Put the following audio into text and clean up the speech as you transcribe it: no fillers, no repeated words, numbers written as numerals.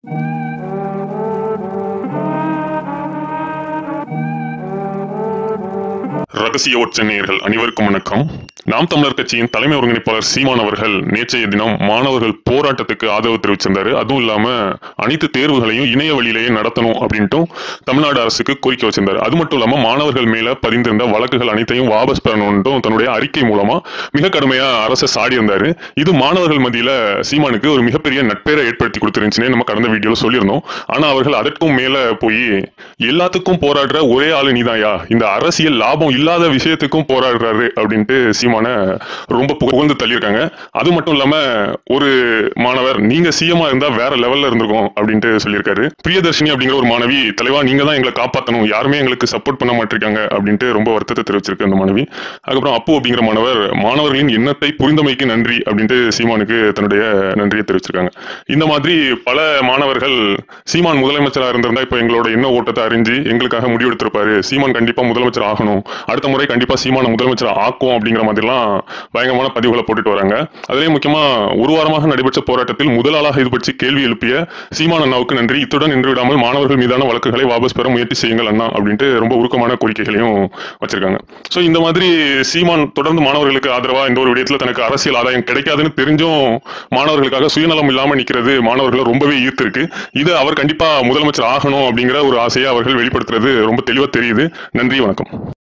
ரகசிய ஒற்ற நேயர்கள் அனைவருக்கும் வணக்கம். நாம் தமிழர் கட்சியின் தலைமை ஒருங்கிணைப்பாளர் சீமான் அவர்கள் நேற்றைய தினம் மாணவர்கள் போராட்டத்துக்கு ஆதரவு தெரிவிச்சிருந்தாரு. அதுவும் இல்லாம அனைத்து தேர்வுகளையும் இணைய வழியிலேயே நடத்தணும் அப்படின்ட்டு தமிழ்நாடு அரசுக்கு கோரிக்கை வச்சிருந்தாரு. அது மட்டும் இல்லாம மாணவர்கள் மேல பதிந்திருந்த வழக்குகள் அனைத்தையும் வாபஸ் பெறணும்னு தன்னுடைய அறிக்கை மூலமா மிக கடுமையா அரசை சாடி இருந்தாரு. இது மாணவர்கள் மத்தியில சீமானுக்கு ஒரு மிகப்பெரிய நட்பேரை ஏற்படுத்தி கொடுத்துருந்துச்சுன்னு நம்ம கடந்த வீடியோல சொல்லியிருந்தோம். ஆனா அவர்கள் அதற்கும் மேல போய் எல்லாத்துக்கும் போராடுற ஒரே ஆளு நீதாயா, இந்த அரசியல் லாபம் இல்லாத விஷயத்துக்கும் போராடுறாரு அப்படின்ட்டு சீமான ரொம்ப புகழ்ந்து தள்ளியிருக்காங்க. அது மட்டும் இல்லாம ஒரு மாணவர் நீங்க சிஎம்மா இருந்தா வேற லெவல்ல இருந்திருக்கும் அப்படின்ட்டு சொல்லியிருக்காரு. பிரியதர்ஷினி அப்படிங்கிற ஒரு மாணவி, தலைவா நீங்க தான் எங்களை காப்பாற்றணும், யாருமே எங்களுக்கு சப்போர்ட் பண்ண மாட்டிருக்காங்க அப்படின்ட்டு ரொம்ப வருத்தத்தை தெரிவிச்சிருக்கு அந்த மாணவி. அதுக்கப்புறம் அப்பு அப்படிங்கிற மாணவர், மாணவர்களின் எண்ணத்தை புரிந்தமைக்கு நன்றி அப்படின்ட்டு சீமானுக்கு தன்னுடைய நன்றியை தெரிவிச்சிருக்காங்க. இந்த மாதிரி பல மாணவர்கள் சீமான் முதலமைச்சராக இருந்திருந்தா இப்ப எங்களோட எண்ண ஓட்டத்தை அறிஞ்சு எங்களுக்காக முடிவெடுத்திருப்பாரு, சீமான் கண்டிப்பா முதலமைச்சர் ஆகணும், அடுத்த முறை கண்டிப்பா சீமான முதலமைச்சர் ஆக்கும் அப்படிங்கிற மாதிரிலாம் பயங்கரமான பதிவுகளை போட்டுட்டு வராங்க. அதிலேயே முக்கியமா ஒரு வாரமாக நடைபெற்ற போராட்டத்தில் முதல் ஆளாக இது பற்றி கேள்வி எழுப்பிய சீமான் அண்ணாவுக்கு நன்றி, இத்துடன் நின்று விடாமல் மாணவர்கள் மீதான வழக்குகளை வாபஸ் பெற முயற்சி செய்யுங்கள் அண்ணா அப்படின்ட்டு ரொம்ப உருக்கமான கோரிக்கைகளையும் வச்சிருக்காங்க. சோ இந்த மாதிரி சீமான் தொடர்ந்து மாணவர்களுக்கு ஆதரவா இந்த ஒரு விடயத்துல தனக்கு அரசியல் ஆதாயம் கிடைக்காதுன்னு தெரிஞ்சும் மாணவர்களுக்காக சுயநலம் இல்லாம நிக்கிறது மாணவர்களை ரொம்பவே ஈர்த்திருக்கு. இது அவர் கண்டிப்பா முதலமைச்சர் ஆகணும் அப்படிங்கிற ஒரு ஆசையை அவர்கள் வெளிப்படுத்துறது ரொம்ப தெளிவா தெரியுது. நன்றி, வணக்கம்.